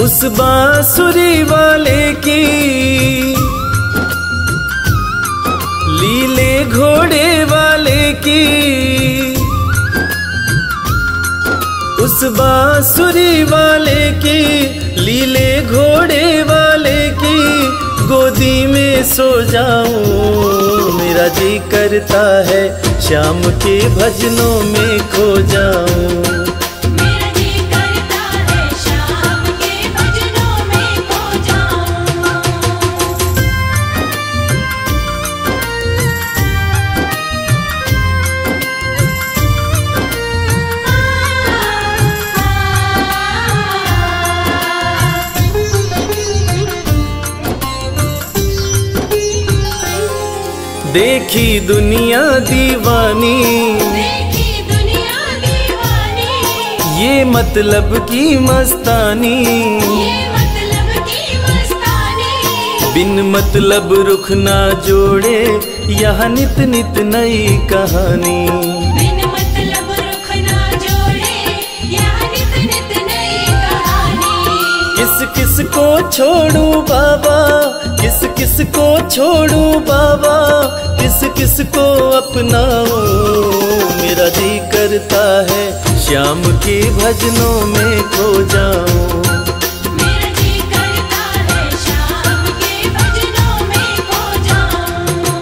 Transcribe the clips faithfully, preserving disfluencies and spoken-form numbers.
उस बांसुरी वाले की लीले घोड़े वाले की, उस बांसुरी वाले की लीले घोड़े वाले की गोदी में सो जाऊं। मेरा जी करता है श्याम के भजनों में खो जाऊं। देखी दुनिया दीवानी, देखी दुनिया दीवानी, ये मतलब की मस्तानी, ये मतलब की मस्तानी। बिन मतलब रुख ना जोड़े यहाँ नित नित नई कहानी। बिन मतलब रुख ना जोड़े यहाँ नित नित नई कहानी। किस किस को छोड़ूं बाबा, किस किस को छोड़ूं बाबा, किस किस को अपनाऊं। मेरा जी करता है श्याम के भजनों में खो जाऊं। मेरा जी करता है श्याम के भजनों में खो जाऊं।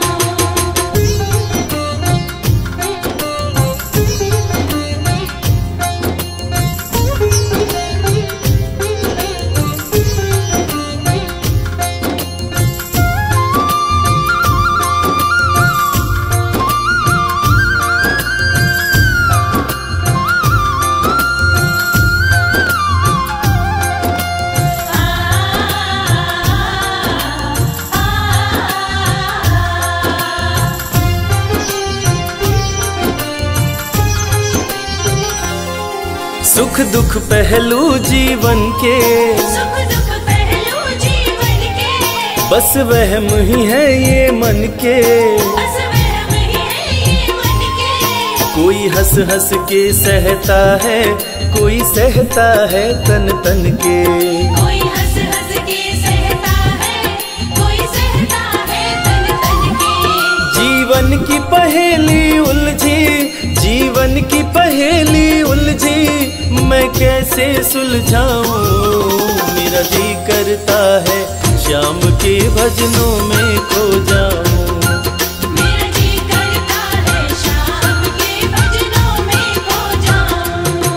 सुख दुख पहलू जीवन के, सुख दुख पहलू जीवन के, बस वहम ही है ये मन के। बस वहम ही है ये मन के। कोई हंस हंस के सहता है, कोई सहता है तन तन के। कोई हंस हंस के सहता है, कोई सहता है तन तन के। जीवन की पहेली उलझी, जीवन की पहेली उलझी, मैं कैसे सुलझाऊं। मेरा जी करता है श्याम के भजनों में खो जाऊं। मेरा जी करता है श्याम के भजनों में खो जाऊं।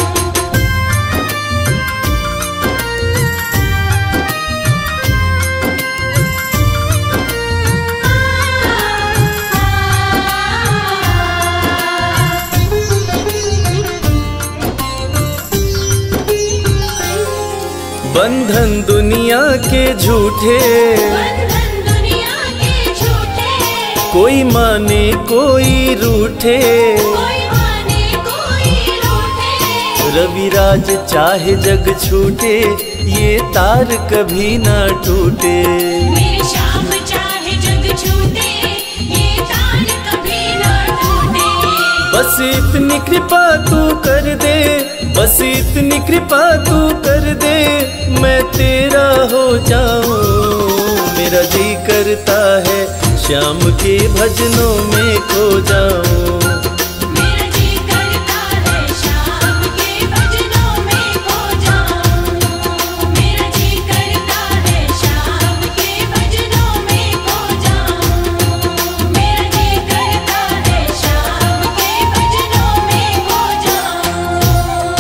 बंधन दुनिया के झूठे, बंधन दुनिया के झूठे, कोई माने कोई रूठे। कोई माने कोई रूठे। रविराज चाहे जग छूटे, ये तार कभी ना टूटे। मेरे श्याम चाहे जग छूटे, ये तार कभी ना टूटे। बस इतनी कृपा तू कर दे, बस इतनी कृपा तू कर दे, मैं तेरा हो जाऊं। मेरा जी करता है श्याम के भजनों में खो जाऊं। मेरा जी करता है श्याम के भजनों में खो जाऊं। मेरा जी करता है श्याम के भजनों में खो जाऊं। मेरा जी करता है श्याम के भजनों में खो जाऊं।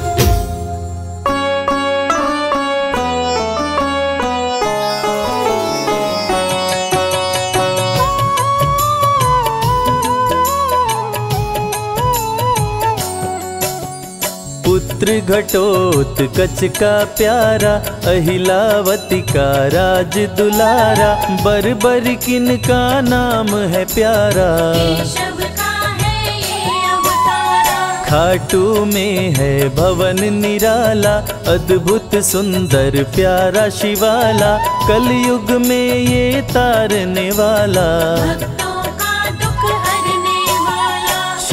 पुत्र घटोत्कच का प्यारा, अहिलावती का राज दुलारा, बर बर किन का नाम है प्यारा। केशव का है ये अवतारा, खाटू में है भवन निराला, अद्भुत सुंदर प्यारा शिवाला, कलयुग में ये तारने वाला। भक्तों का दुख हरने वाला।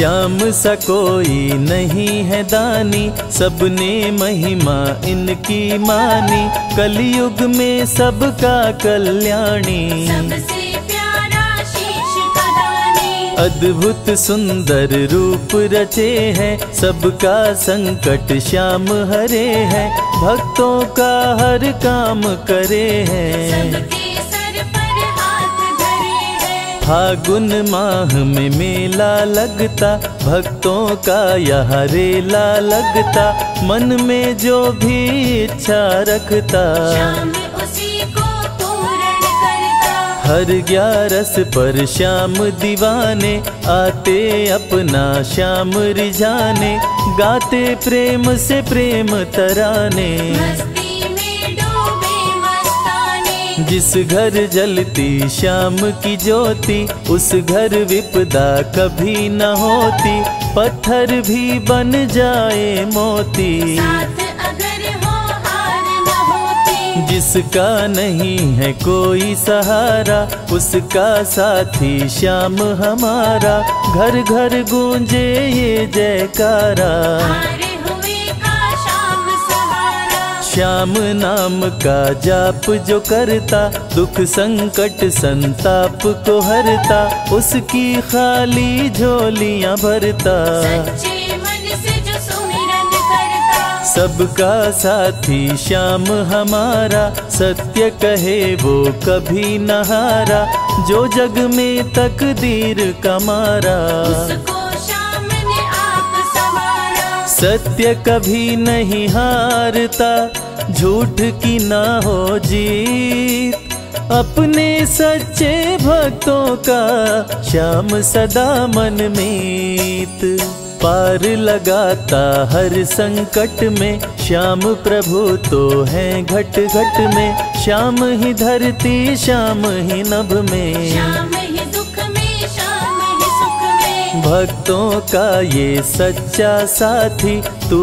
श्याम सा कोई नहीं है दानी, सबने महिमा इनकी मानी। कलयुग में सबका कल्याणी, सबसे प्यारा शीश का दानी। अद्भुत सुंदर रूप रचे हैं, सबका संकट श्याम हरे हैं। भक्तों का हर काम करे हैं, सबके सर पर हाथ धरे हैं। फागुन माह में मेला लगता, भक्तों का यहाँ रेला लगता। मन में जो भी इच्छा रखता, श्याम उसी को पूर्ण करता। हर ग्यारस पर श्याम दीवाने, आते अपना श्याम रिझाने। गाते प्रेम से प्रेम तराने, मस्ती में डूबे मस्ताने। जिस घर जलती श्याम की ज्योति, उस घर विपदा कभी न होती। पत्थर भी बन जाए मोती, साथ अगर हो हार न होती। जिसका नहीं है कोई सहारा, उसका साथी श्याम हमारा। घर घर गूंजे ये जयकारा, हारे हुए का श्याम सहारा। श्याम नाम का जाप जो करता, दुख संकट संताप को हरता। उसकी खाली झोलियां भरता, सच्चे मन से जो सुमिरन करता। सबका साथी श्याम हमारा। सत्य कहे वो कभी न हारा, जो जग में तकदीर का मारा। उसको श्याम ने आप संवारा। सत्य कभी नहीं हारता, झूठ की ना हो जीत। अपने सच्चे भक्तों का श्याम सदा मन मीत। पार लगाता हर संकट में, श्याम प्रभु तो हैं घट घट में। श्याम ही धरती श्याम ही नभ में, श्याम ही दुख में श्याम ही सुख में। भक्तों का ये सच्चा साथी।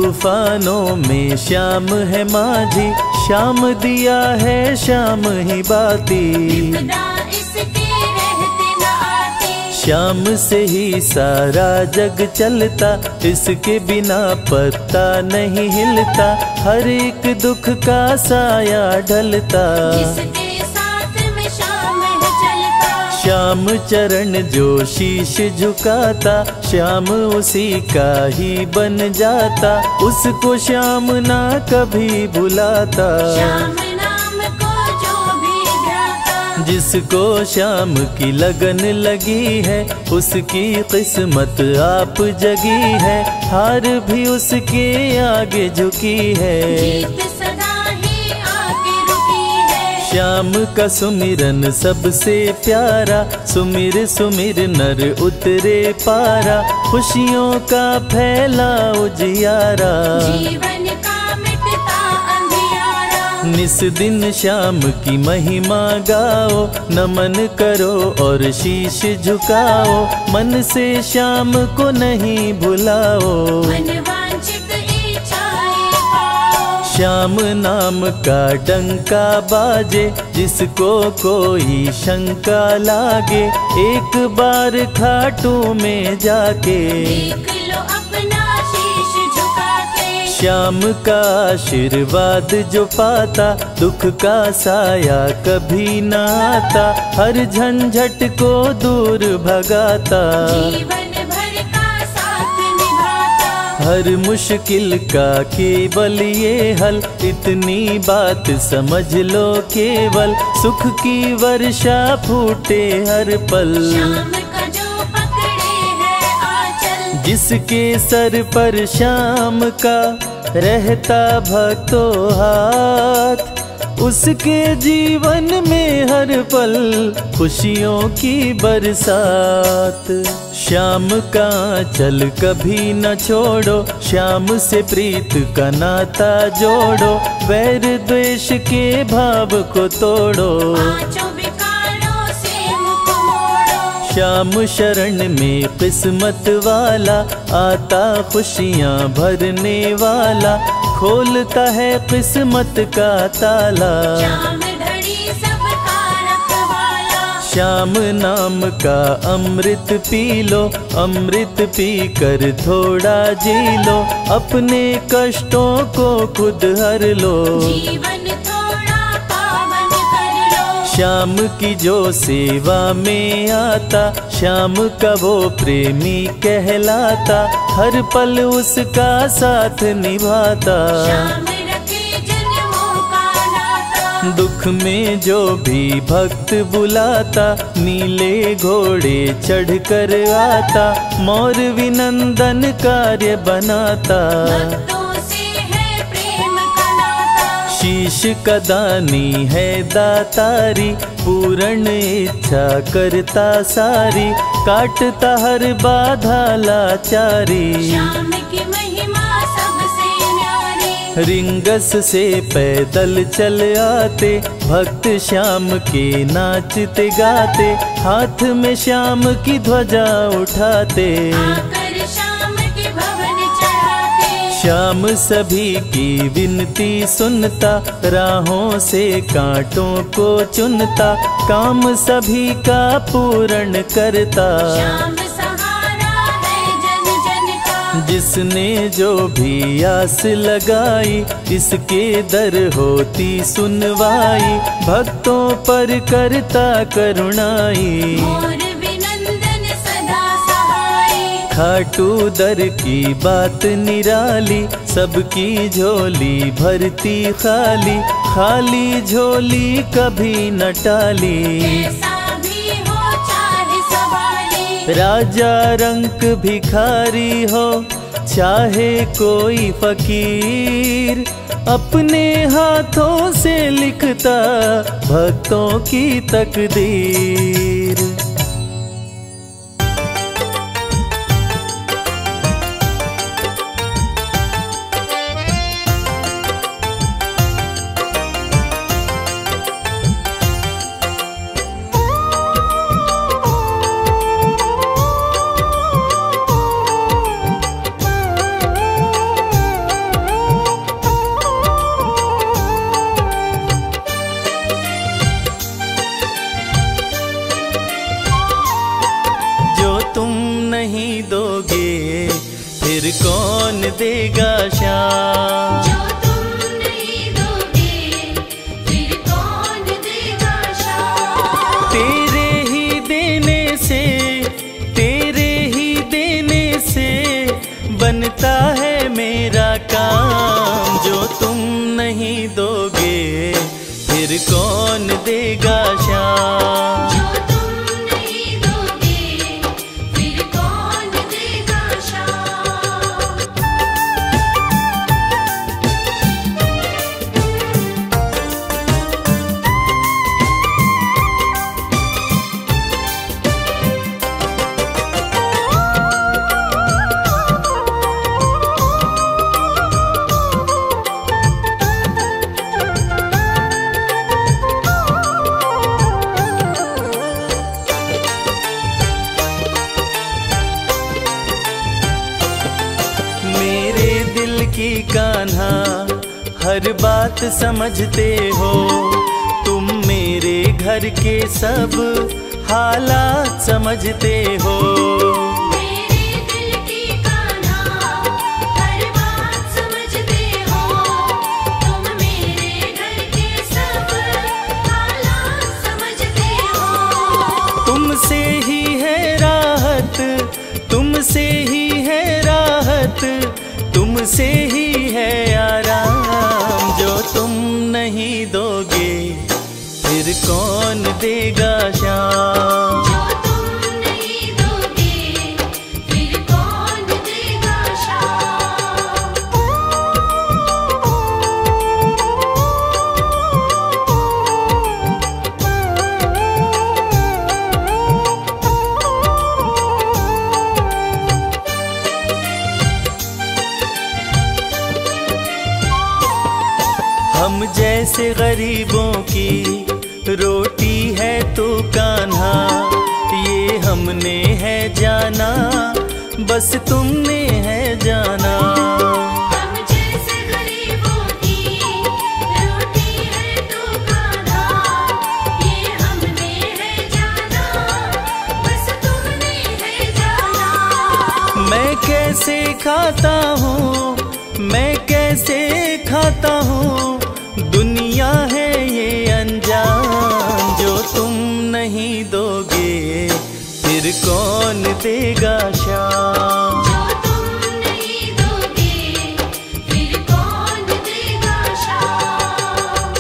तूफानों में श्याम है माझी, श्याम दिया है श्याम ही बाती। विपदा इसके रहते न आती। श्याम से ही सारा जग चलता, इसके बिना पत्ता नहीं हिलता। हर एक दुख का साया ढलता, जिसके साथ में श्याम है चलता। श्याम चरण जो शीश झुकाता, श्याम उसी का ही बन जाता। उसको श्याम ना कभी भुलाता, श्याम नाम को जो भी ध्याता। जिसको श्याम की लगन लगी है, उसकी किस्मत आप जगी है। हार भी उसके आगे झुकी है, जीत सदा ही आगे रुकी है। श्याम का सुमिरन सबसे प्यारा। सुमिर सुमिर नर उतरे पारा, खुशियों का फैला उजियारा। जीवन का मिटता अंधियारा। निस दिन श्याम की महिमा गाओ, नमन करो और शीश झुकाओ। मन से श्याम को नहीं भुलाओ, मन वांछित इच्छाएं पाओ। श्याम नाम का डंका बाजे, जिसको कोई शंका लागे। एक बार खाटू में जाके, देख लो अपना शीश झुका के। श्याम का आशीर्वाद जो पाता, दुख का साया कभी न आता। हर झंझट को दूर भगाता, जीवन भर का साथ निभाता। हर मुश्किल का केवल ये हल। इतनी बात समझ लो केवल, सुख की वर्षा फूटे हर पल। श्याम का जो पकड़े है आंचल, जिसके सर पर श्याम का रहता भक्तों हाथ, उसके जीवन में हर पल खुशियों की बरसात। श्याम का चल कभी न छोड़ो, श्याम से प्रीत का नाता जोड़ो। वैर द्वेष के भाव को तोड़ो, पांचों विकारों से मुख मोड़ो। श्याम शरण में किस्मत वाला, आता खुशियाँ भरने वाला। खोलता है किस्मत का ताला, श्याम धड़ी सबका रखवाला। श्याम नाम का अमृत पी लो, अमृत पी कर थोड़ा जी लो, अपने कष्टों को खुद हर लो, जीवन थोड़ा पावन कर लो। श्याम की जो सेवा में आता, श्याम का वो प्रेमी कहलाता, हर पल उसका साथ निभाता। श्याम रखे जन्मों का नाता, दुख में जो भी भक्त बुलाता, नीले घोड़े चढ़ कर आता, मोर विनंदन कार्य बनाता। भक्तों से है प्रेम का नाता, शीश का दानी है दातारी, पूर्ण इच्छा करता सारी, काटता हर बाधा लाचारी। श्याम की महिमा सबसे न्यारी, रिंगस से पैदल चल आते, भक्त श्याम के नाचते गाते, हाथ में श्याम की ध्वजा उठाते। आकर श्याम के भवन चढ़ाते, श्याम सभी की विनती सुनता, राहों से कांटों को चुनता, काम सभी का पूर्ण करता। श्याम सहारा है जन जन का, जिसने जो भी आस लगाई, इसके दर होती सुनवाई, भक्तों पर करता करुणाई। मोर विनंदन सदा सहाय, खाटू दर की बात निराली, सबकी झोली भरती खाली, खाली झोली कभी न टाली। कैसा भी हो चाहे सवाली, राजा रंक भिखारी हो, चाहे कोई फकीर, अपने हाथों से लिखता भक्तों की तकदीर। फिर कौन देगा श्याम? जो तुम नहीं दोगे फिर कौन देगा श्याम? तेरे ही देने से, तेरे ही देने से बनता है मेरा काम। जो तुम नहीं दोगे फिर कौन देगा श्याम? जो तुम नहीं दोगे फिर कौन देगा श्याम? मेरे दिल की कान्हा हर बात समझते हो, तुम मेरे घर के सब हालात समझते हो। मेरे दिल की कान्हा हर बात समझते हो, तुम मेरे घर के सब हालात समझते हो। तुमसे ही है राहत, तुमसे ही है राहत, तुमसे ही है आराम। जो तुम नहीं दोगे फिर कौन देगा श्याम? जो तुम नहीं दोगे फिर कौन देगा श्याम? हम जैसे गरीबों की रोटी है तू कान्हा, ये हमने है जाना, बस तुमने है जाना। हम जैसे गरीबों की रोटी है तू कान्हा, ये हमने है जाना, कैसे खाता हूँ, मैं कैसे खाता हूँ, दुनिया है ये अनजान। जो तुम नहीं दोगे फिर कौन देगा शाम। जो तुम नहीं दोगे फिर कौन देगा शाम।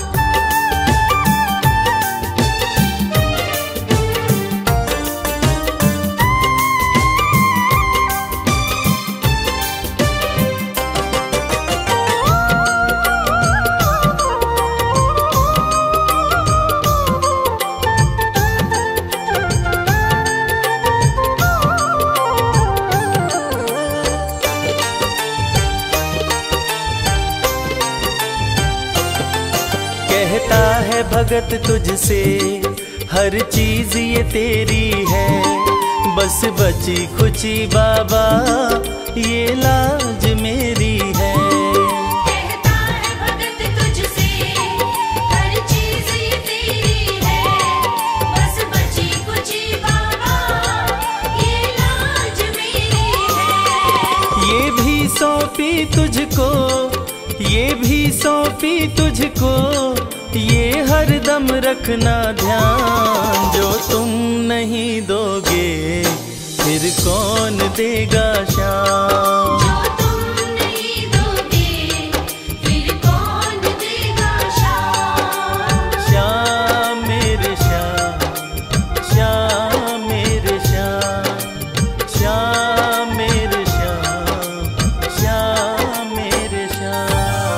कहता है भगत तुझसे हर चीज ये तेरी है, बस बची खुची बाबा ये लाज मेरी है। कहता है भगत तुझसे हर चीज ये तेरी है, बस बची कुची बाबा ये लाज मेरी है। ये भी सौंपी तुझको, ये भी सौंपी तुझको, ये हर दम रखना ध्यान। जो तुम नहीं दोगे फिर कौन देगा शाम। जो तुम नहीं दोगे फिर कौन देगा शाम। श्याम मेरे श्याम, श्याम मेरे श्याम, श्याम मेरे श्याम, श्याम मेरे श्याम।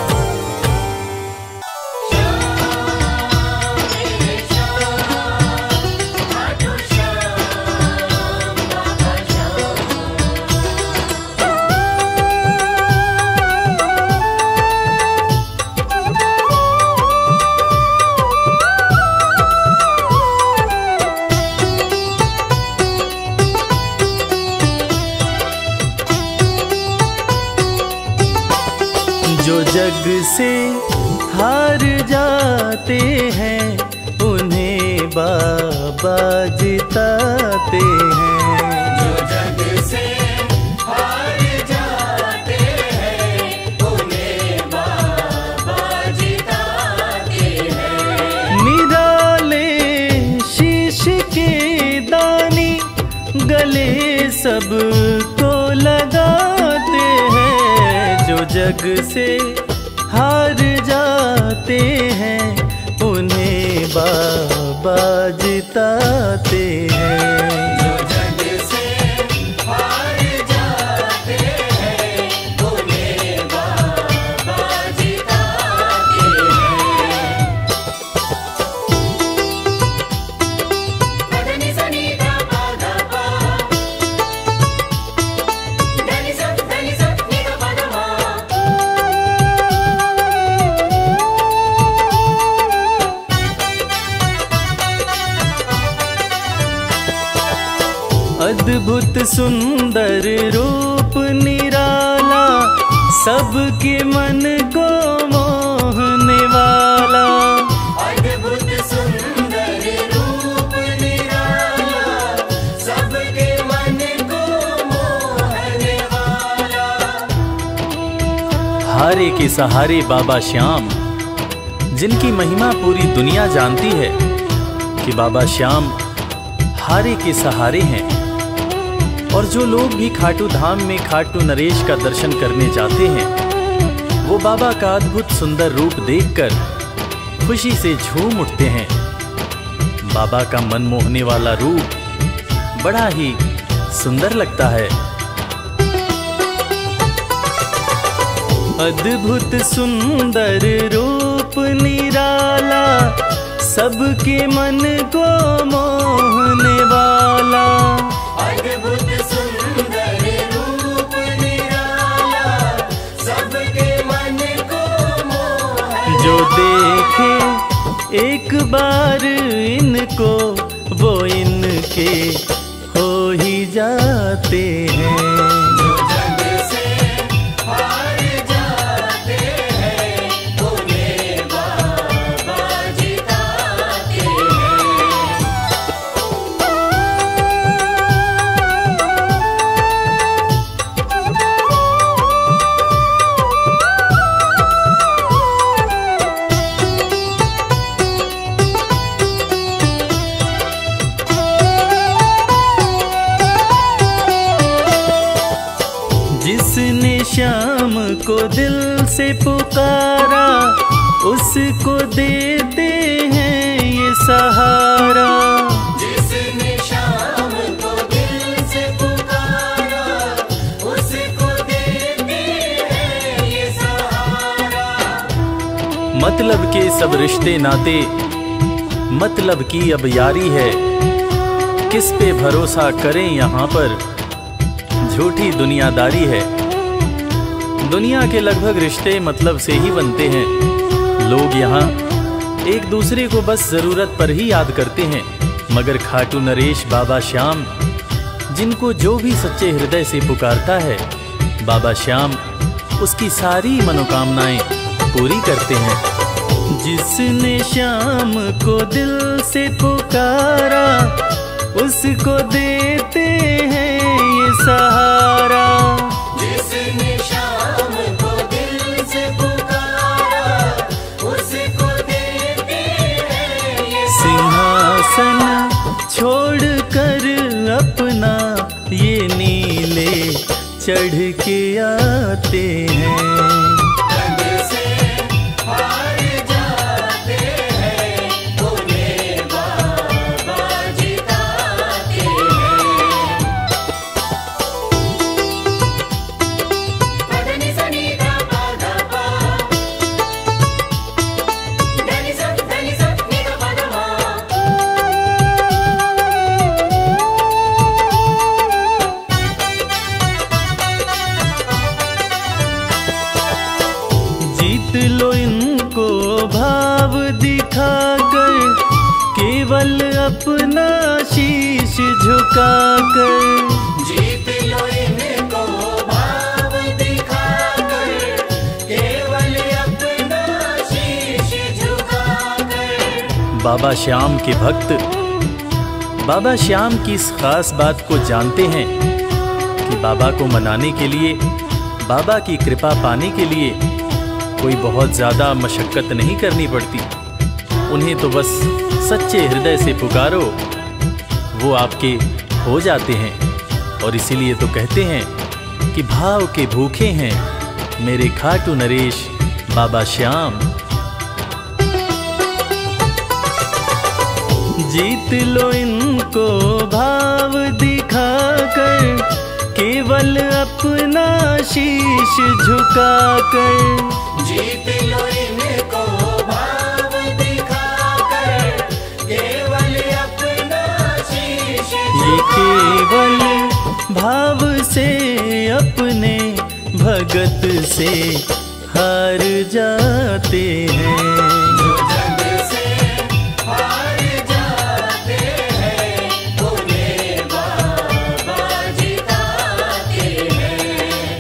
जो जग से हार जाते हैं उन्हें बाबा जिताते हैं। जो जग से हार जाते हैं उन्हें बाबा जिताते हैं। निराले शीश के दानी गले सबको लगाते हैं। जो जग से हार जाते हैं उन्हें बाबा जिताते हैं। जो जग से हार जाते हैं उन्हें बाबा जिताते हैं। धनी सनी धा पा धा पा, धनी सा धनी सा नी धा पा धा मा। अद्भुत सुंदर रूप निराला, सबके मन को मोहने वाला। अद्भुत सुंदर रूप निराला, सबके मन को मोहने वाला। हारे के सहारे बाबा श्याम, जिनकी महिमा पूरी दुनिया जानती है कि बाबा श्याम हारे के सहारे हैं। और जो लोग भी खाटू धाम में खाटू नरेश का दर्शन करने जाते हैं, वो बाबा का अद्भुत सुंदर रूप देखकर खुशी से झूम उठते हैं। बाबा का मन मोहने वाला रूप बड़ा ही सुंदर लगता है। अद्भुत सुंदर रूप निराला, सबके मन को मोहने वाला। अद्भुत सुंदर रूप निराला, सबके मन को मोहने। जो देखे एक बार इनको, वो इनके हो ही जाते हैं। जो जग से हार जाते हैं उन्हें बाबा जिताते हैं। जिसने श्याम को दिल से पुकारा उसको देते हैं ये सहारा। जिसने शाम को दिल से पुकारा उसको देते हैं ये सहारा। मतलब के सब रिश्ते नाते मतलब की अब यारी है, किस पे भरोसा करें यहाँ पर, झूठी दुनियादारी है। दुनिया के लगभग रिश्ते मतलब से ही बनते हैं। लोग यहाँ एक दूसरे को बस जरूरत पर ही याद करते हैं, मगर खाटू नरेश बाबा श्याम जिनको जो भी सच्चे हृदय से पुकारता है, बाबा श्याम उसकी सारी मनोकामनाएं पूरी करते हैं। जिसने श्याम को दिल से पुकारा उसको देते हैं ये सहारा। जिसने शाम को दिल से पुकारा उसको देते हैं ये सिंहासन छोड़कर अपना ये नीले चढ़ के आते हैं। रंग से हार जाते हैं उन्हें बाबा जिताते हैं। पदनि सनि धा पा धा पा, धनि सा धनि सा नि धा पा धा मा। जीत लो इनको भाव दिखाकर, केवल अपना शीश झुकाकर। जीत लो इनको भाव दिखाकर, केवल अपना शीश झुकाकर। बाबा श्याम के भक्त बाबा श्याम की इस खास बात को जानते हैं कि बाबा को मनाने के लिए, बाबा की कृपा पाने के लिए कोई बहुत ज़्यादा मशक्क़त नहीं करनी पड़ती। उन्हें तो बस सच्चे हृदय से पुकारो, वो आपके हो जाते हैं। और इसीलिए तो कहते हैं कि भाव के भूखे हैं मेरे खाटू नरेश बाबा श्याम। जीत लो इनको भाव दिखाकर, केवल अपना शीश झुकाकर। जीत लो इनको भाव दिखाकर, केवल अपना शीश ये केवल भाव से अपने भगत से हार जाते हैं। जो जग से हार जाते हैं उन्हें बाबा जिताते हैं।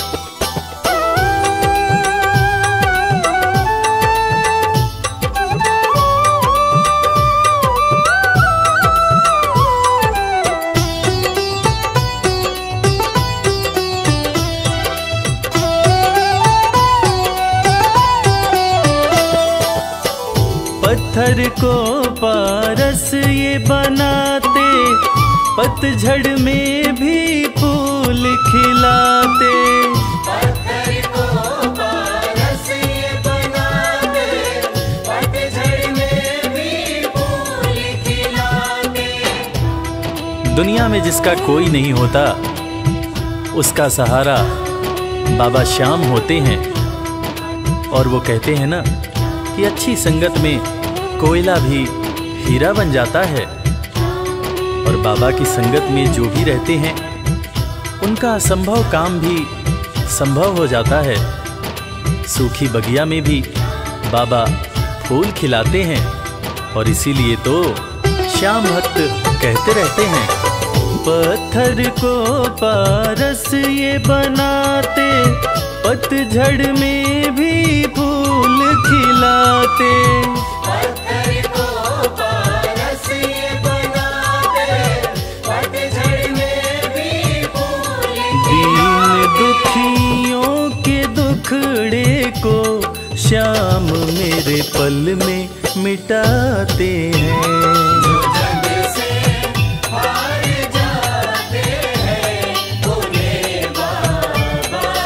पत्थर को पारस ये बनाते, पतझड़ में भी फूल खिलाते। पत्थर को पारस ये बनाते, पतझड़ में भी फूल खिलाते। दुनिया में जिसका कोई नहीं होता उसका सहारा बाबा श्याम होते हैं। और वो कहते हैं ना कि अच्छी संगत में कोयला भी हीरा बन जाता है। और बाबा की संगत में जो भी रहते हैं उनका असंभव काम भी संभव हो जाता है। सूखी बगिया में भी बाबा फूल खिलाते हैं। और इसीलिए तो श्याम भक्त कहते रहते हैं, पत्थर को पारस ये बनाते, पतझड़ में भी फूल खिलाते। पत्थर को पारस ये बनाते, पतझड़ में भी फूल दीन दुखियों के दुखड़े को श्याम मेरे पल में मिटाते हैं। जो जग से हार जाते हैं उन्हें बाबा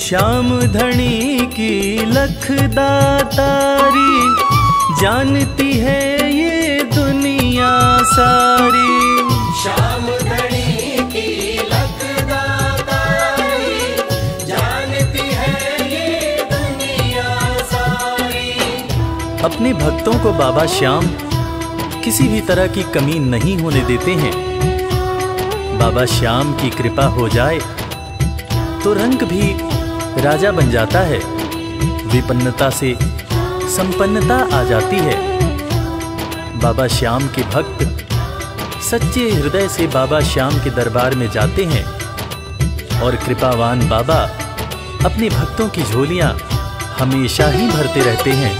श्याम धनी की लखदातारी, जानती है ये दुनिया सारी। श्याम धनी की लखदातारी, जानती है ये दुनिया सारी। अपने भक्तों को बाबा श्याम किसी भी तरह की कमी नहीं होने देते हैं। बाबा श्याम की कृपा हो जाए तो रंग भी राजा बन जाता है, विपन्नता से संपन्नता आ जाती है। बाबा श्याम के भक्त सच्चे हृदय से बाबा श्याम के दरबार में जाते हैं और कृपावान बाबा अपने भक्तों की झोलियां हमेशा ही भरते रहते हैं।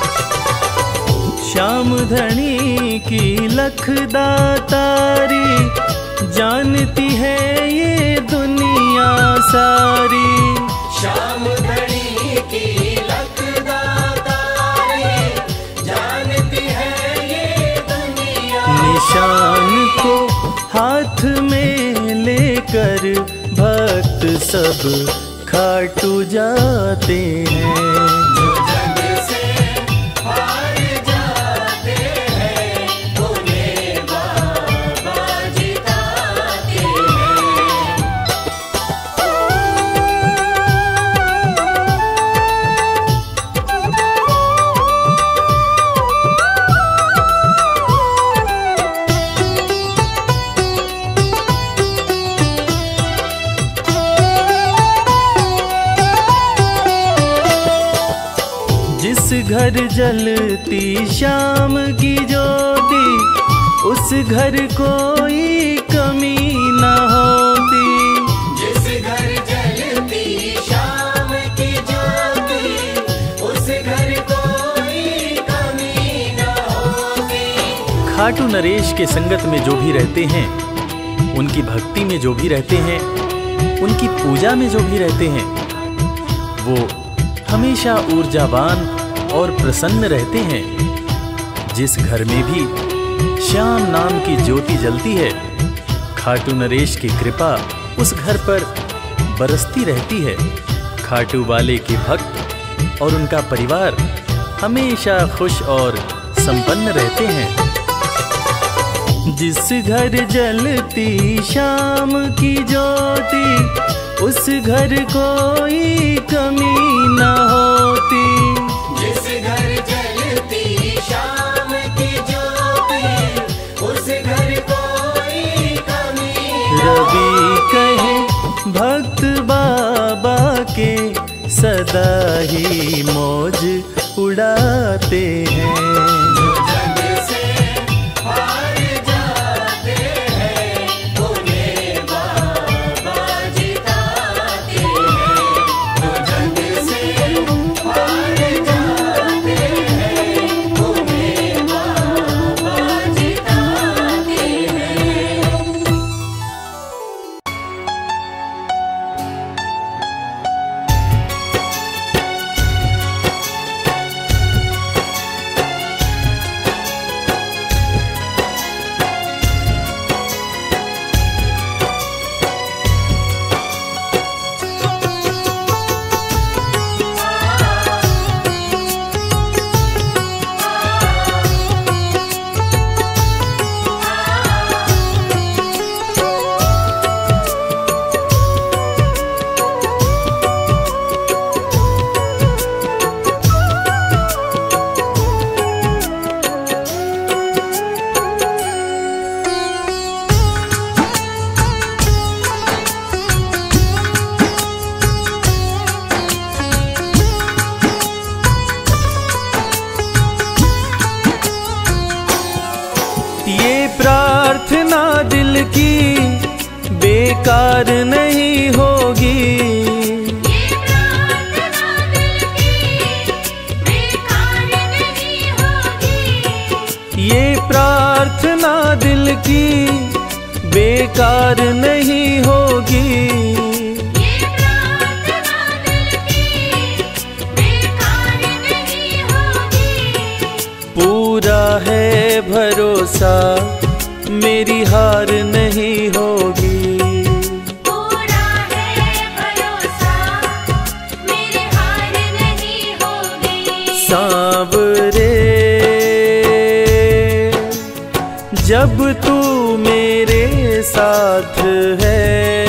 श्याम धनी की लखदातारी, जानती है ये दुनिया सारी। श्याम धनी की लखदातारी, जानती है ये दुनिया। निशान को हाथ में लेकर भक्त सब खाटू जाते हैं। जो जग से हार जाते हैं, उन्हें बाबा जिताते हैं। जिस घर जलती श्याम की ज्योति, उस घर कोई कमी न होती। जिस घर जलती शाम की ज्योति, उस घर कोई कमी न होती। खाटू नरेश के संगत में जो भी रहते हैं, उनकी भक्ति में जो भी रहते हैं, उनकी पूजा में जो भी रहते हैं, वो हमेशा ऊर्जावान और प्रसन्न रहते हैं। जिस घर में भी श्याम नाम की ज्योति जलती है, खाटू नरेश की कृपा उस घर पर बरसती रहती है। खाटू वाले के भक्त और उनका परिवार हमेशा खुश और संपन्न रहते हैं। जिस घर जलती श्याम की ज्योति, उस घर कोई कमी न होती। जिस घर जलती शाम की ज्योति, उस घर कोई कमी न रवि कहे भक्त बाबा के, सदा ही मौज उड़ाते हैं। जो जग से हार जाते हैं, उन्हें बाबा जिताते हैं। जो जग से हार जाते हैं, उन्हें बाबा जिताते हैं। प्रार्थना दिल की बेकार नहीं होगी। ये प्रार्थना दिल की बेकार नहीं होगी। ये प्रार्थना दिल की बेकार नहीं होगी। ये प्रार्थना दिल की बेकार नहीं होगी। पूरा है भरोसा मेरी हार नहीं होगी। पूरा है भरोसा जब तू मेरे साथ है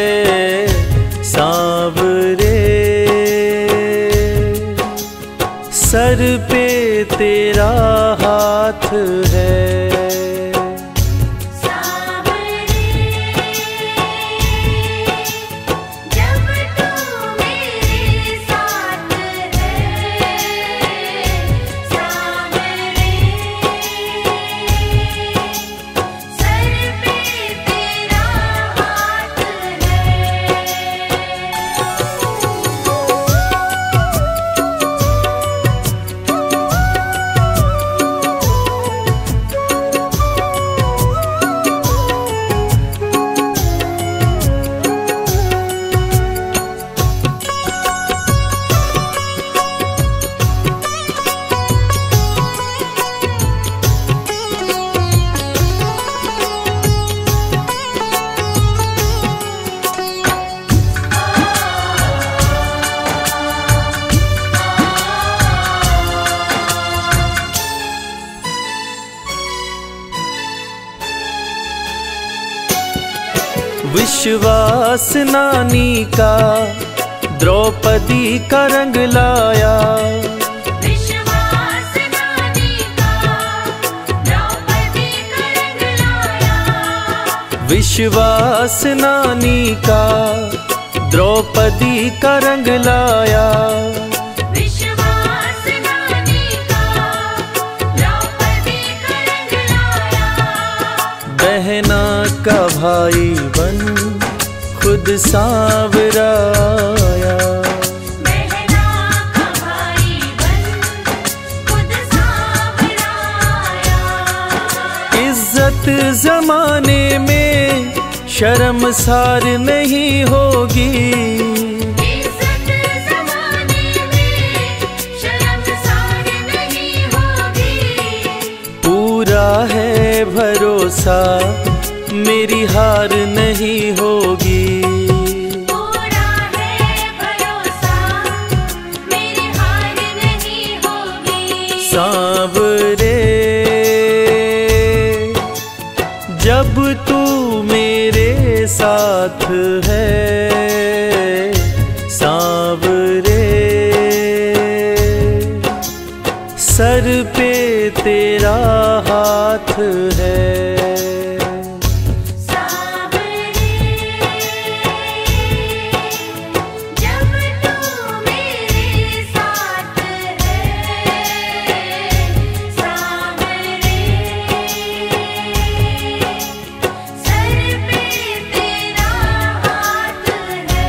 सांवरे, सर पे तेरा हाथ है। विश्वास नानी का द्रौपदी का रंग लाया, विश्वास नानी का द्रौपदी का रंग लाया, विश्वास नानी का द्रौपदी का रंग लाया। विश्वास नानी का द्रौपदी का रंग लाया, बहना का भाई बन खुद सांवराया, बहना का भाई बन खुद सांवराया। इज्जत जमाने में शर्मसार नहीं होगी, इज्जत ज़माने में शर्मसार नहीं होगी। पूरा है भरोसा मेरी हार नहीं होगी, पूरा है भरोसा मेरी हार नहीं होगी। सांवरे जब तू मेरे साथ है सांवरे, सर पे तेरा हाथ है। जब तू मेरे साथ है सांवरे, सर पे तेरा हाथ है।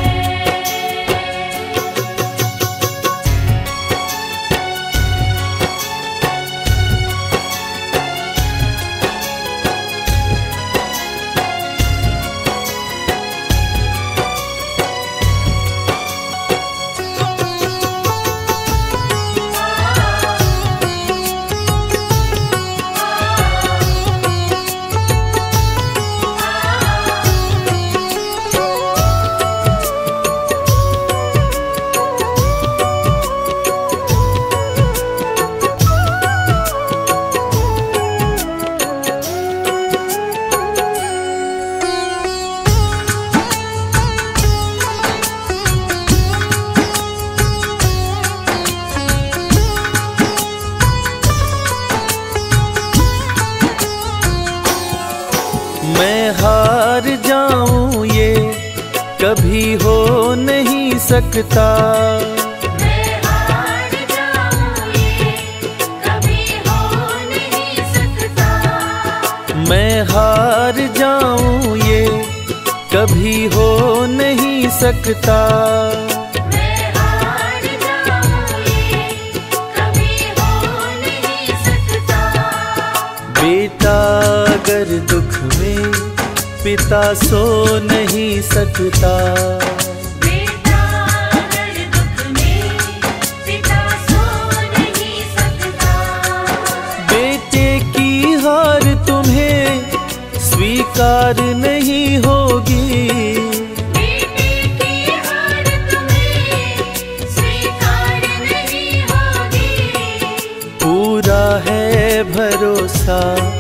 मैं हार जाऊं ये कभी हो नहीं सकता, मैं हार जाऊं ये कभी हो नहीं सकता, मैं हार जाऊं ये कभी हो नहीं सकता। मैं हार जाऊं ये कभी हो नहीं सकता। बेटा अगर दुख में पिता सो नहीं सकता, बेटा अगर दुख में पिता सो नहीं सकता। बेटे की हार तुम्हें स्वीकार नहीं होगी, बेटे की हार तुम्हें स्वीकार नहीं होगी। पूरा है भरोसा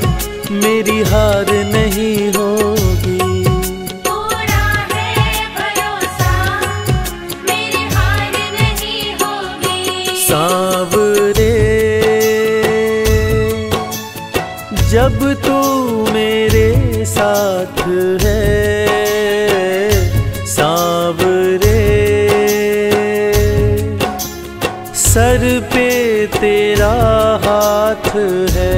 मेरी हार नहीं होगी। पूरा है भरोसा, मेरी हार नहीं होगी। सांवरे जब तू मेरे साथ है, सांवरे सर पे तेरा हाथ है।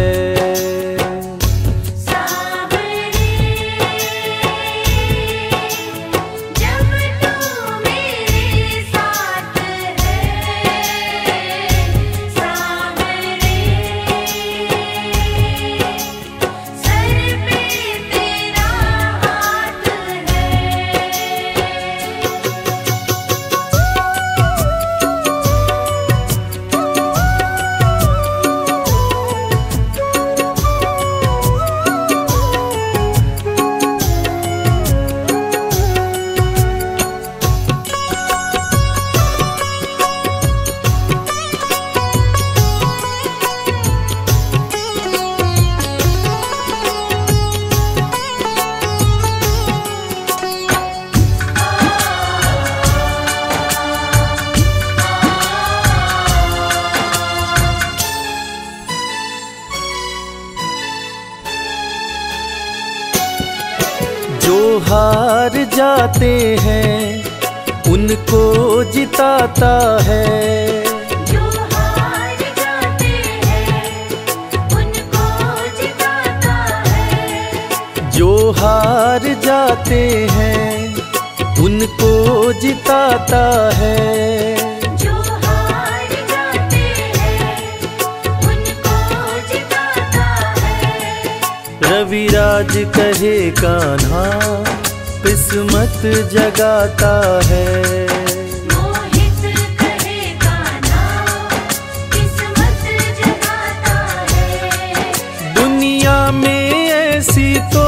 जो हार जाते हैं उनको जिताता है। जो हार जाते हैं उनको जिताता है। जो हार जाते हैं उनको जिताता है। जो हार जाते हैं उनको जिताता है। रविराज कहे कान्हा किस्मत जगाता है। मोहित कहे कान्हा किस्मत जगाता है। दुनिया में ऐसी तो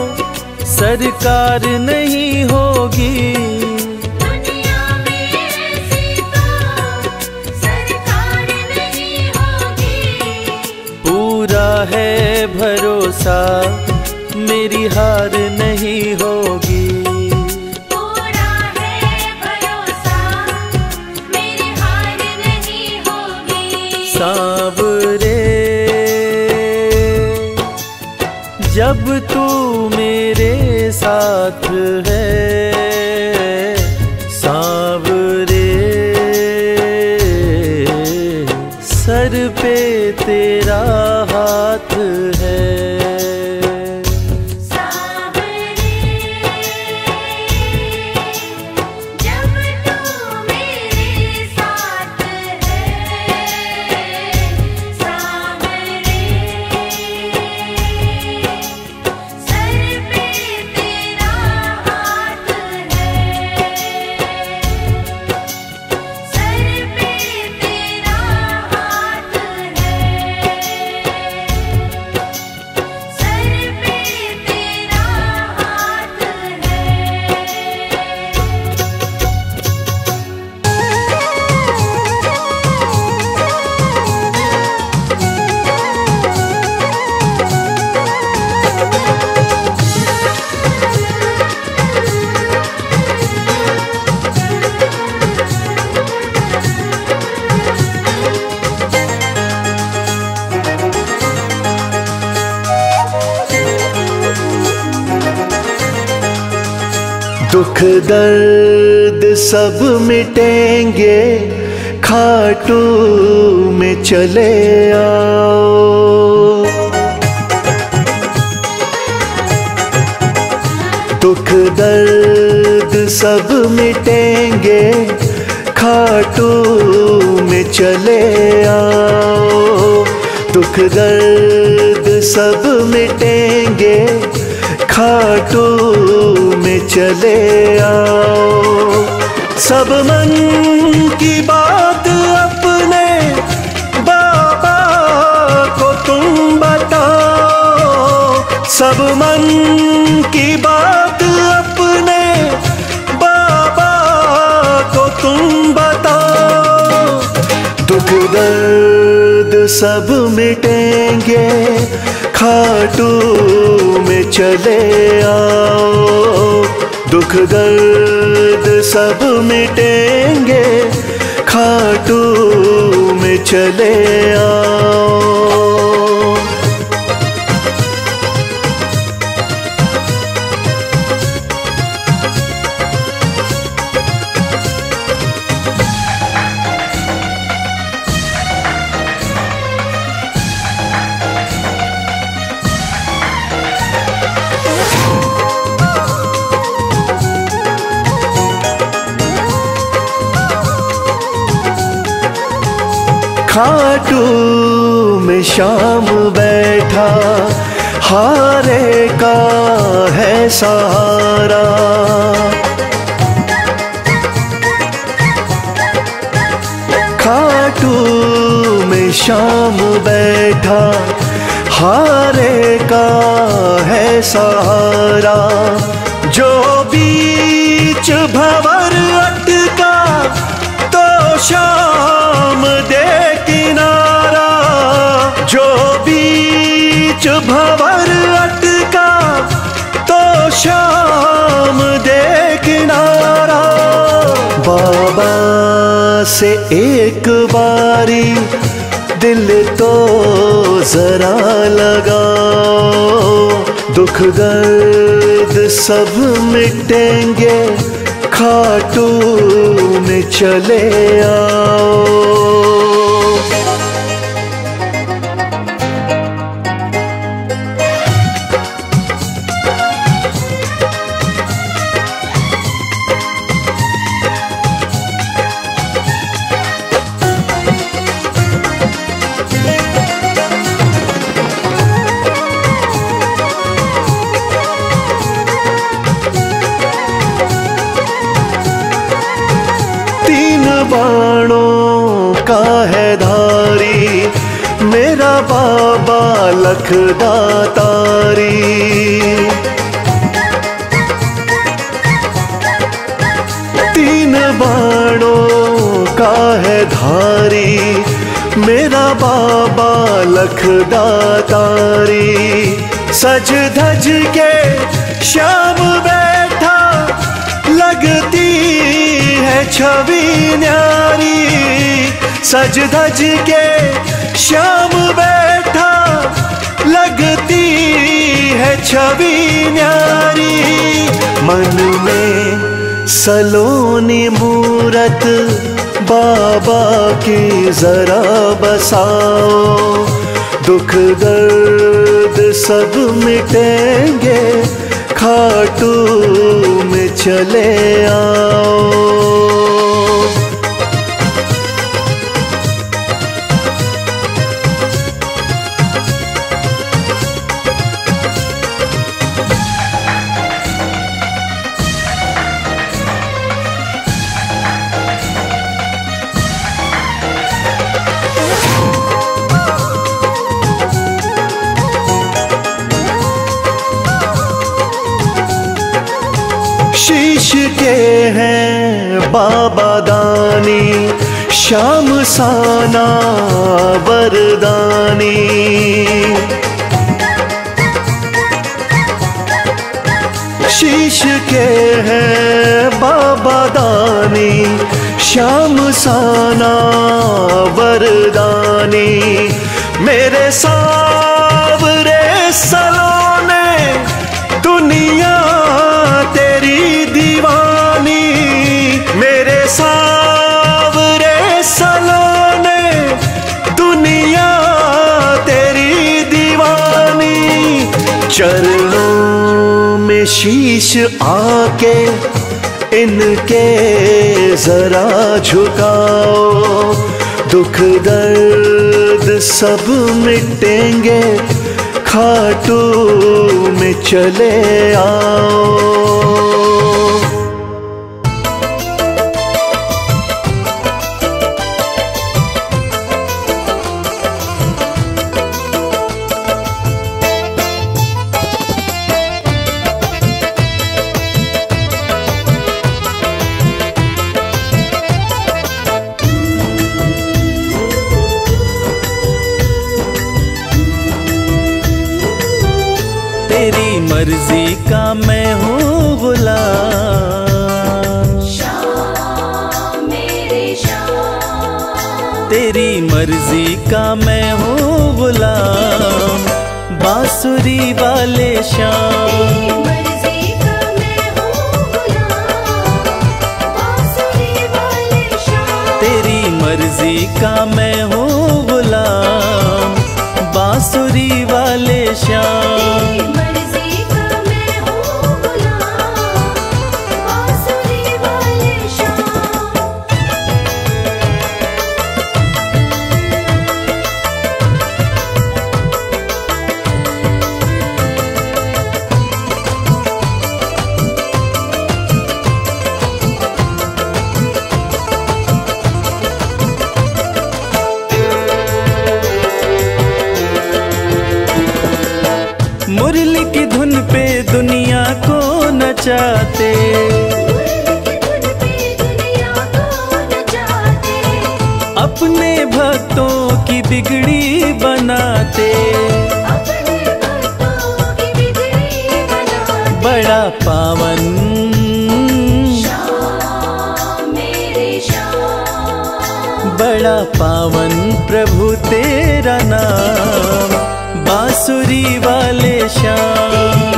सरकार नहीं होगी। दुनिया में ऐसी तो सरकार नहीं होगी। पूरा है भरोसा मेरी हार नहीं होगी। पूरा है भरोसा, मेरी हार नहीं होगी। सांवरे जब तू मेरे साथ है, सांवरे सर पे तेरा हाथ है। जब तू मेरे साथ है, सांवरे सर पे तेरा हाथ है। सर पे तेरा हाथ है। सर पे तेरा हाथ दुख दर्द सब मिटेंगे खाटू में चले आओ। दुख दर्द सब मिटेंगे खाटू में चले आओ। दुख दर्द सब मिटेंगे खाटू में चले आओ। सब मन की बात अपने बाबा को तुम बताओ। सब मन की बात अपने बाबा को तुम बताओ। दुख दर्द सब मिटेंगे खाटू में चले आओ, दुख दर्द सब मिटेंगे, खाटू में चले आओ। खाटू में श्याम बैठा, हारे का है सहारा। खाटू में श्याम बैठा, हारे का है सहारा। जो बीच भंवर अटका तो श्याम दे किनारा, जो बीच भंवर अटका तो श्याम दे किनारा। बाबा से एक बारी दिल तो जरा लगाओ, दुख दर्द सब मिटेंगे, खाटू में चले आओ। बाणों का है धारी, मेरा बाबा लखदातारी। तीन बाणों का है धारी, मेरा बाबा लखदातारी। सज धज के श्याम बैठा, लगती है छवि न्यारी। सज धज के श्याम बैठा, लगती है छवि न्यारी। मन में सलोनी मूरत बाबा की जरा बसाओ, दुख दर्द सब मिटेंगे, खाटू में चले आओ। शीश के हैं बाबा दानी, श्याम साना वरदानी। शीश के हैं बाबा दानी, श्याम साना वरदानी। मेरे सावरे सलोने, दुनिया तेरी दीवानी। मेरे सावरे सलोने, दुनिया तेरी दीवानी। चरणों में शीश आके इनके जरा झुकाओ, दुख दर्द सब मिटेंगे, खाटू में चले आओ। तेरी मर्जी का मैं हूँ गुलाम, श्याम मेरे श्याम। तेरी मर्जी का मैं हूँ गुलाम, बांसुरी वाले श्याम। तेरी मर्जी का मैं हूँ गुलाम, बांसुरी वाले श्याम। तेरी मर्जी का मैं हूँ गुलाम, बांसुरी वाले श्याम। तेरी मर्जी का मैं हूँ गुलाम, बांसुरी वाले श्याम। मुरली की धुन पे दुनिया को नचाते, अपने भक्तों की बिगड़ी बनाते। बड़ा पावन बड़ा पावन प्रभु तेरा नाम, बांसुरी वाले श्याम।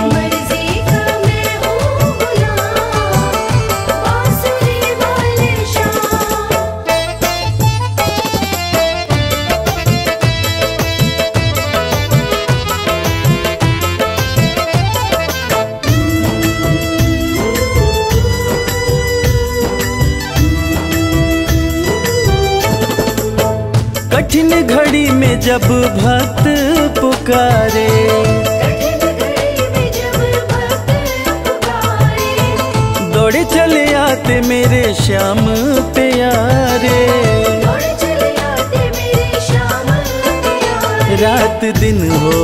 कठिन घड़ी में जब भक्त पुकारे, दौड़े चले आते मेरे श्याम प्यारे। रात दिन हो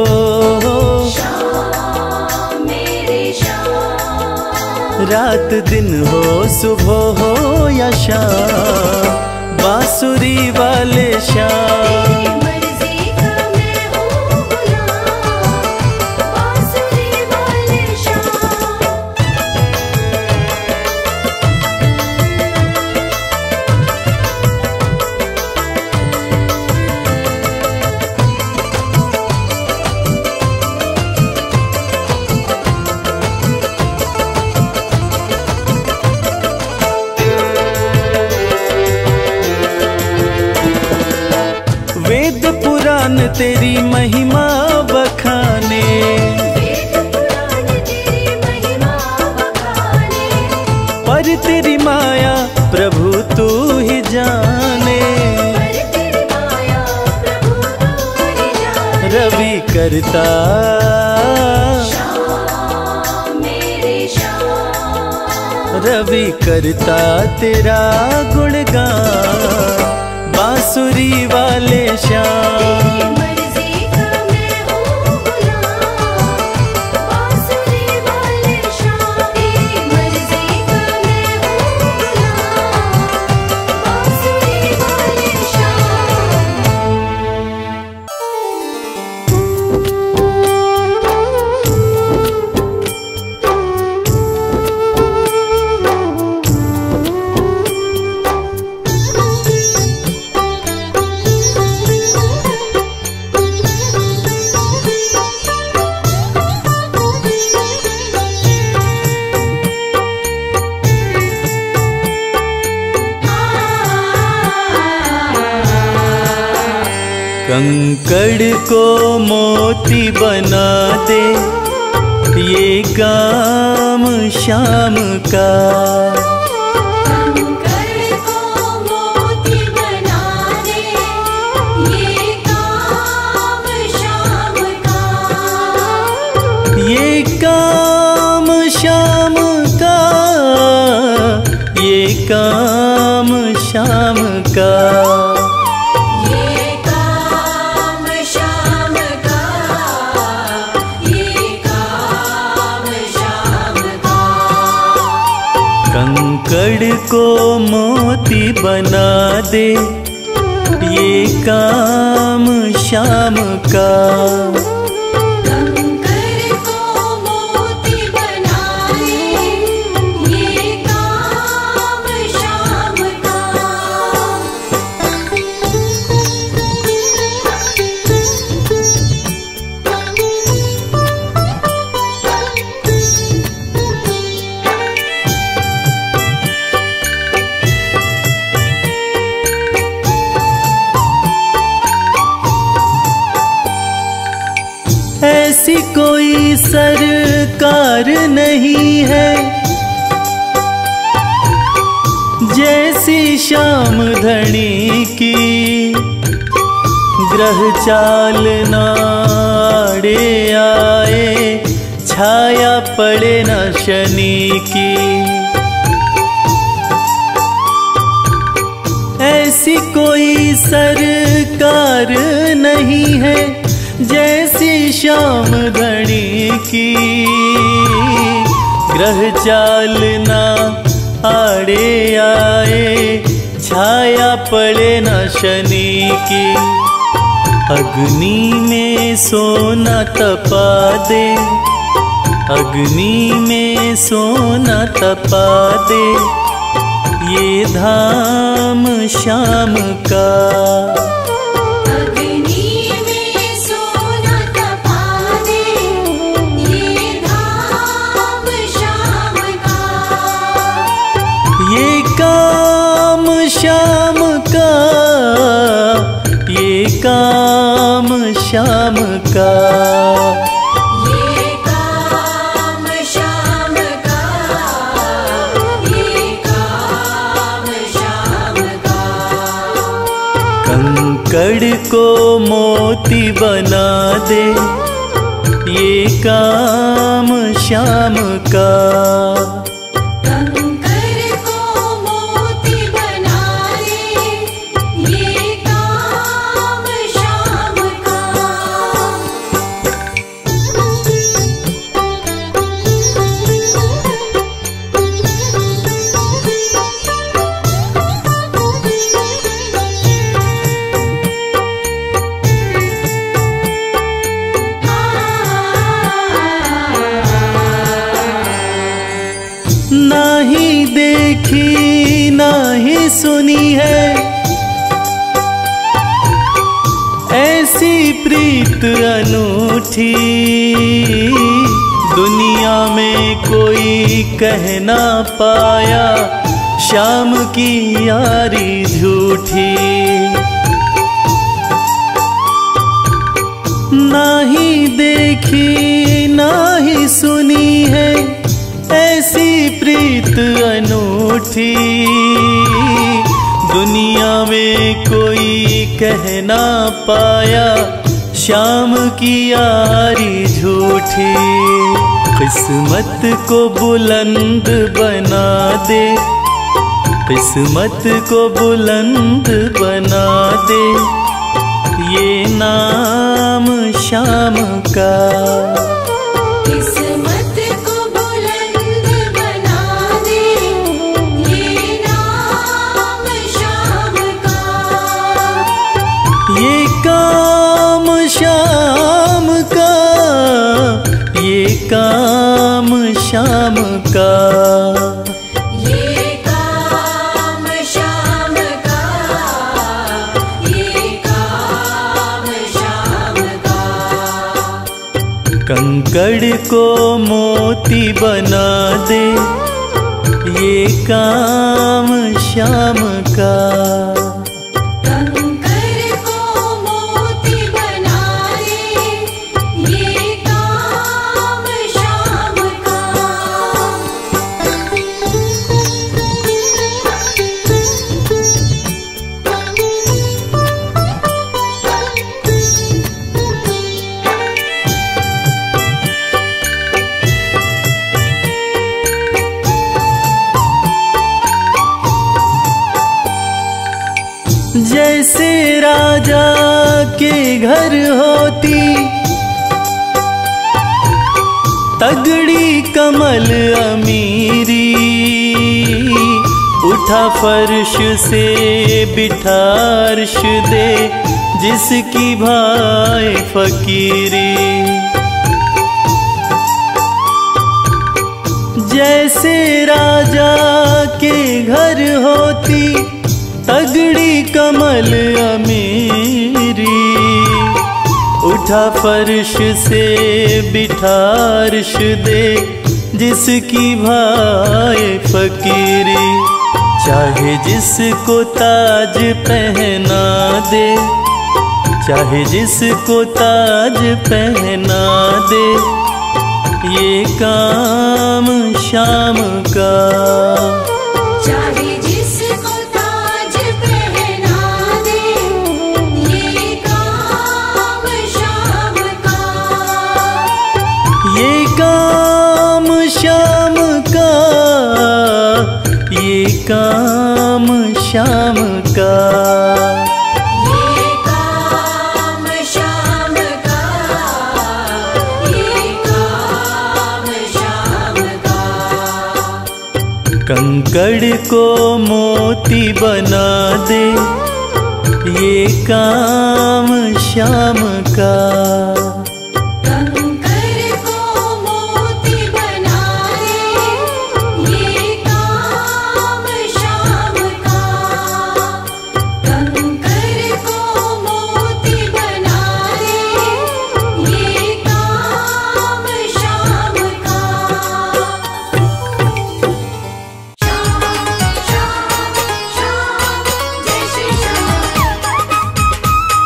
रात दिन हो, सुबह हो या शाम, बांसुरी वाले श्याम। वेद पुराण तेरी महिमा बखाने, पर तेरी माया प्रभु तू ही जाने। रवि करता रवि करता तेरा गुणगान, बांसुरी वाले श्याम। कंकड़ को मोती बना दे, ये काम श्याम का। कंकड़ को मोती बना दे, ये काम श्याम का। ये काम श्याम का, ये काम श्याम का। कंकड़ को मोती बना दे, ये काम श्याम का। कंकड़ को कोई सरकार नहीं है, जैसी श्याम धनी की। ग्रह चाल नाड़े आए, छाया पड़े न शनि की। ऐसी कोई सरकार नहीं है, जैसी श्याम धनी की। ग्रह चाल ना आड़े आए, छाया पड़े न शनि की। अग्नि में सोना तपा दे, अग्नि में सोना तपा दे, ये धाम श्याम का। अग्नि में सोना तपा दे, ये धाम श्याम का। ये काम श्याम का, ये काम श्याम का। ये काम श्याम का, ये काम श्याम का। कंकड़ को मोती बना दे, ये काम श्याम का। कंकर को मोती बना दे, ये काम श्याम का। नाही देखी नाही सुनी है, ऐसी प्रीत अनूठी। दुनिया में कोई कह ना पाया, श्याम की यारी झूठी। नाही देखी नाही सुनी है, ऐसी प्रीत अनूठी। दुनिया में कोई कह ना पाया, श्याम की यारी झूठी। किस्मत को बुलंद बना दे, किस्मत को बुलंद बना दे, ये नाम श्याम का। किस्मत को बुलंद बना दे, ये नाम श्याम का। ये काम श्याम का, ये काम श्याम का। ये काम श्याम का, ये काम श्याम का। कंकड़ को मोती बना दे, ये काम श्याम का। कंकर को मोती बना दे, ये काम श्याम का। जैसे राजा के घर होती, तगड़ी कमल अमीरी। उठा फर्श से बिठा अर्श दे, जिसकी भाई फकीरी। जैसे राजा के घर होती, तगड़ी कमल अमीरी। उठा फर्श से बिठा अर्श दे, जिसकी भाई फकीरी। चाहे जिसको ताज पहना दे, चाहे जिसको ताज पहना दे, ये काम शाम का। चाहे जिसको ताज पहना दे, ये काम शाम का। ये काम शाम का, ये काम शाम का। ये काम शाम का, ये काम शाम का। कंकड़ को मोती बना दे, ये काम शाम का। कंकर को मोती बना दे, ये काम शाम का। कंकर को मोती बना दे, ये काम शाम का। शाम शाम शाम जय श्री श्याम।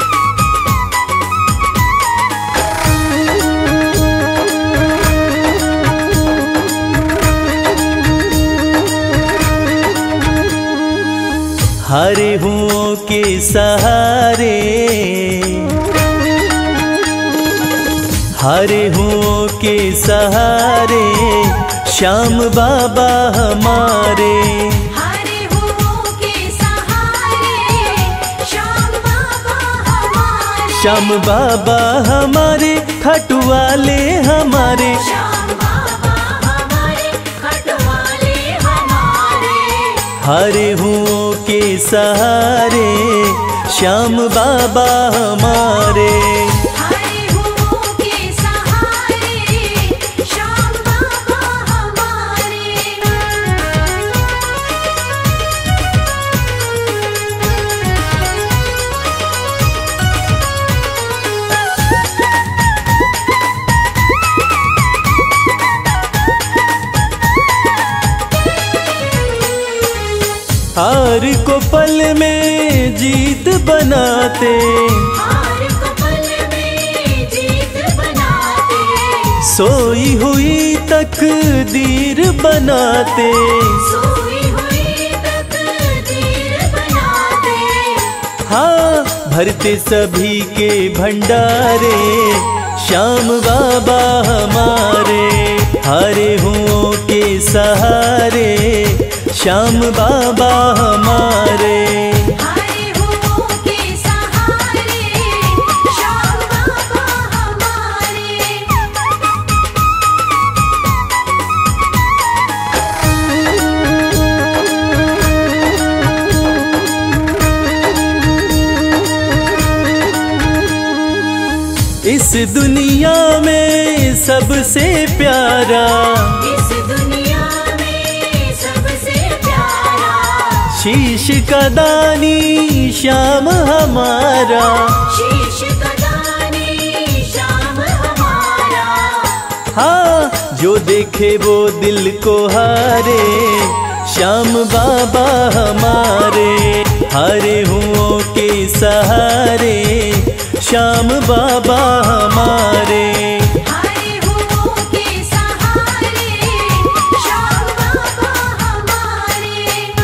हारे हुओं के सहारे, हारे हुओं के सहारे, श्याम बाबा हमारे। हरे हुओं के सहारे, श्याम बाबा हमारे। श्याम बाबा हमारे, खाटू वाले हमारे। श्याम बाबा हमारे, खटवाले हमारे। हारे हुओं के सहारे, श्याम बाबा हमारे। हरे हुओं के सहारे, श्याम बाबा हमारे। हार को पल में जीत बनाते, हार को पल में जीत बनाते। सोई हुई तकदीर बनाते। सोई हुई तकदीर बनाते। हाँ, भरते सभी के भंडारे, श्याम बाबा हमारे। हारे हुओं के सहारे, श्याम बाबा हमारे। हरे हुओं के सहारे, श्याम बाबा हमारे। इस दुनिया में सबसे प्यारा, इस दुनिया में सबसे प्यारा, शीश का दानी श्याम हमारा। शीश का दानी श्याम हमारा। हाँ, जो देखे वो दिल को हारे, श्याम बाबा हमारे। हारे हुओं के सहारे, श्याम बाबा हमारे। हरे हुओं के सहारे, श्याम बाबा हमारे।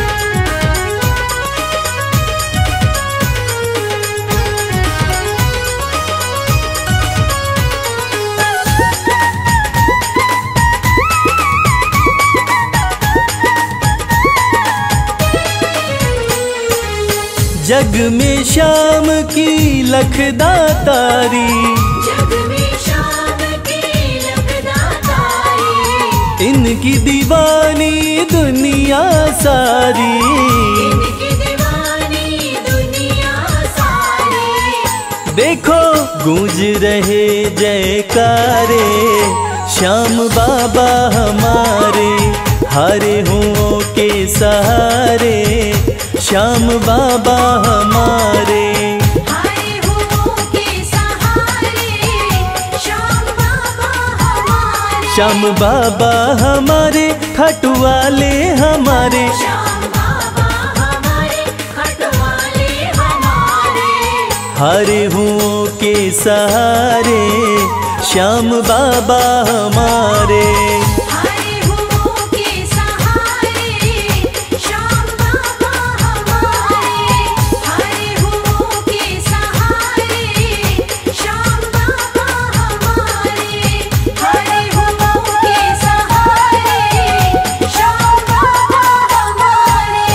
जग में श्याम की लखदातारी, जग में श्याम की लखदातारी। इनकी दीवानी दुनिया सारी। इनकी दीवानी दुनिया सारी। देखो गूंज रहे जयकारे, श्याम बाबा हमारे। हारे हुओं के सहारे, श्याम बाबा हमारे। हरे हुओं के सहारे, श्याम बाबा हमारे। श्याम बाबा हमारे, खाटू वाले हमारे। श्याम बाबा हमारे, खटवाले हमारे। हारे हुओं के सहारे श्याम बाबा हमारे। हारे हुओं के सहारे श्याम बाबा हमारे। हारे हुओं के सहारे श्याम बाबा हमारे। हारे हुओं के सहारे श्याम बाबा हमारे।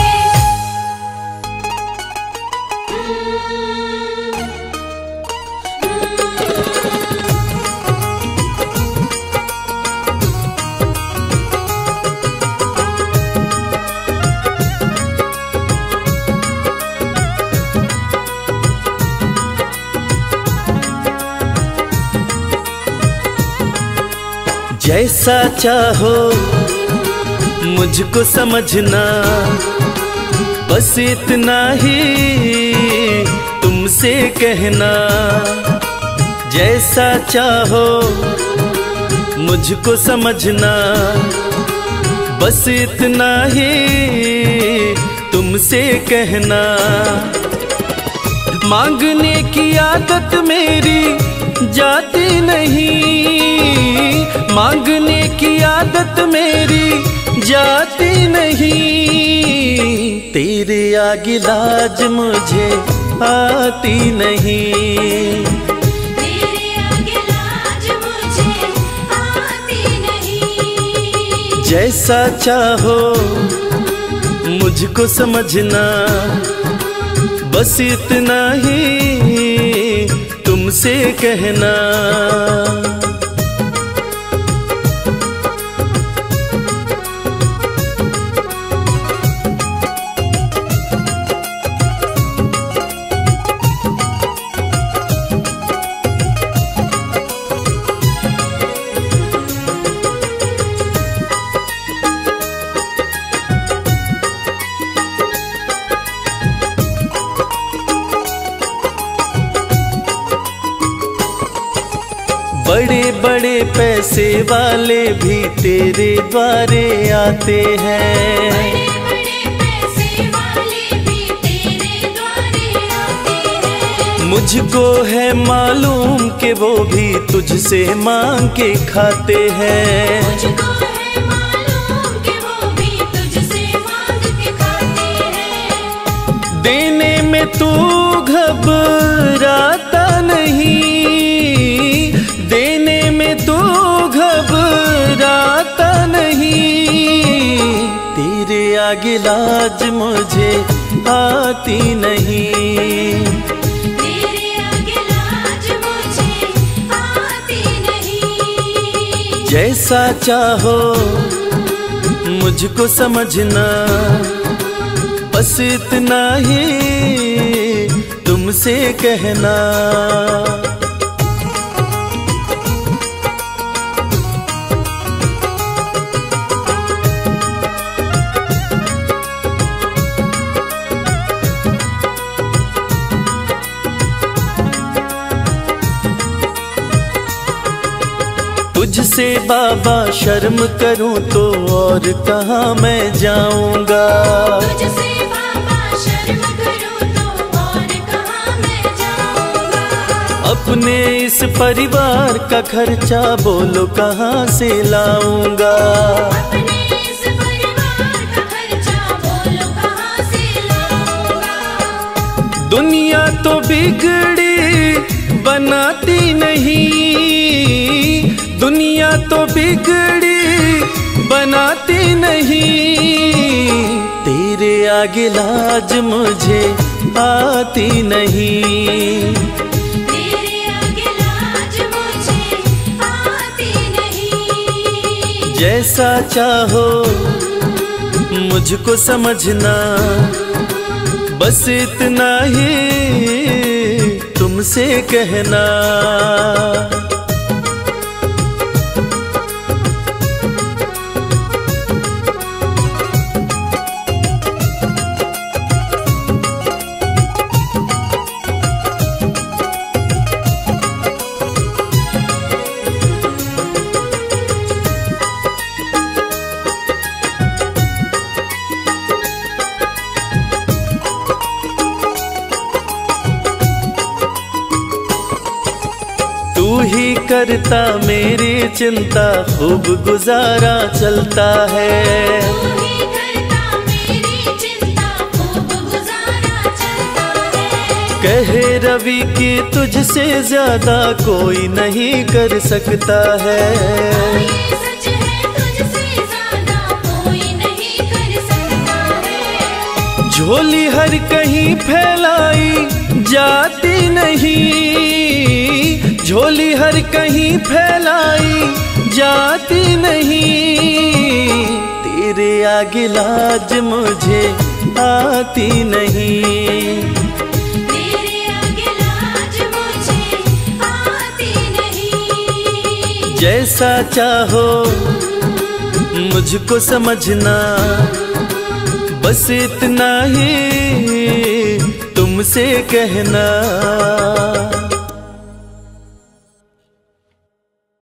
जैसा चाहो मुझको समझना, बस इतना ही तुमसे कहना। जैसा चाहो मुझको समझना, बस इतना ही तुमसे कहना। मांगने की आदत मेरी जाती नहीं, मांगने की आदत मेरी जाती नहीं। तेरे आगे लाज मुझे आती नहीं। तेरे आगे लाज मुझे आती नहीं। जैसा चाहो मुझको समझना, बस इतना ही तुमसे कहना। बड़े बड़े पैसे वाले भी तेरे द्वारे आते हैं। बड़े बड़े पैसे वाले भी तेरे द्वारे आते हैं। मुझको है मालूम कि वो भी तुझसे मांग के खाते हैं। मुझको है मालूम कि वो भी तुझसे मांग के खाते हैं। देने में तू घबराता नहीं, देने में तू घबराता नहीं। तेरे आगे लाज मुझे आती नहीं। तेरे आगे लाज मुझे आती नहीं। जैसा चाहो मुझको समझना, बस इतना ही तुमसे कहना। तुझसे बाबा शर्म करूं तो और कहाँ मैं जाऊंगा। तुझसे बाबा शर्म करूं तो और कहाँ मैं जाऊंगा। अपने इस परिवार का खर्चा बोलो कहाँ से लाऊंगा। अपने इस परिवार का खर्चा बोलो कहाँ से लाऊंगा। दुनिया तो बिगड़ी बनाती नहीं, दुनिया तो बिगड़ी बनाती नहीं। तेरे आगे लाज मुझे आती नहीं। तेरे आगे लाज मुझे आती नहीं। जैसा चाहो मुझको समझना, बस इतना ही तुमसे कहना। करता मेरी चिंता, खूब गुजारा चलता है। तू ही करता मेरी चिंता, खूब गुजारा चलता है। कहे रवि कि तुझसे ज्यादा कोई नहीं कर सकता है। ये सच है, तुझसे ज्यादा कोई नहीं कर सकता है। झोली हर कहीं फैलाई जाती नहीं, झोली हर कहीं फैलाई जाती नहीं, तेरे आगे लाज मुझे आती नहीं। तेरे आगे लाज मुझे आती नहीं। जैसा चाहो मुझको समझना, बस इतना ही तुमसे कहना।